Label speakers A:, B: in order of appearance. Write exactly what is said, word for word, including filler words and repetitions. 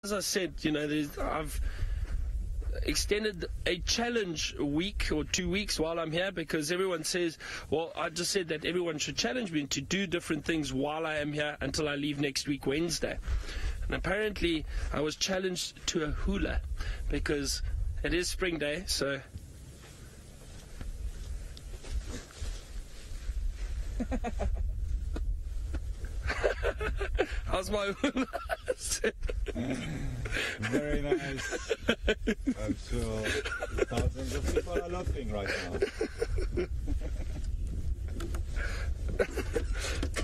A: as I said, you know, there's, I've extended a challenge week or two weeks while I'm here, because everyone says, well, I just said that everyone should challenge me to do different things while I am here until I leave next week, Wednesday. And apparently I was challenged to a hula, because it is spring day, so... How's my hula?
B: Very nice. I'm sure thousands of people are laughing right now.